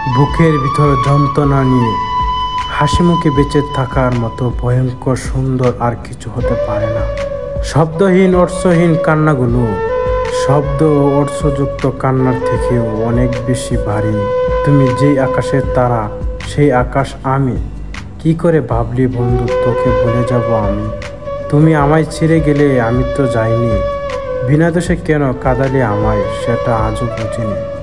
বুকের ভিতর যন্ত্রণা নিয়ে হাসিমুখে বেঁচে থাকার মতো ভয়ঙ্কর সুন্দর আর কিছু হতে পারে না। শব্দহীন অর্থহীন কান্নাগুলো শব্দ ও অর্থযুক্ত কান্নার থেকেও অনেক বেশি ভারী। তুমি যেই আকাশের তারা সেই আকাশ আমি। কি করে ভাবলি বন্ধু তোকে ভুলে যাব আমি? তুমি আমায় ছেড়ে গেলে আমি তো যাইনি, বিনা দোষে কেন কাঁদালে আমায় সেটা আজও বুঝিনি।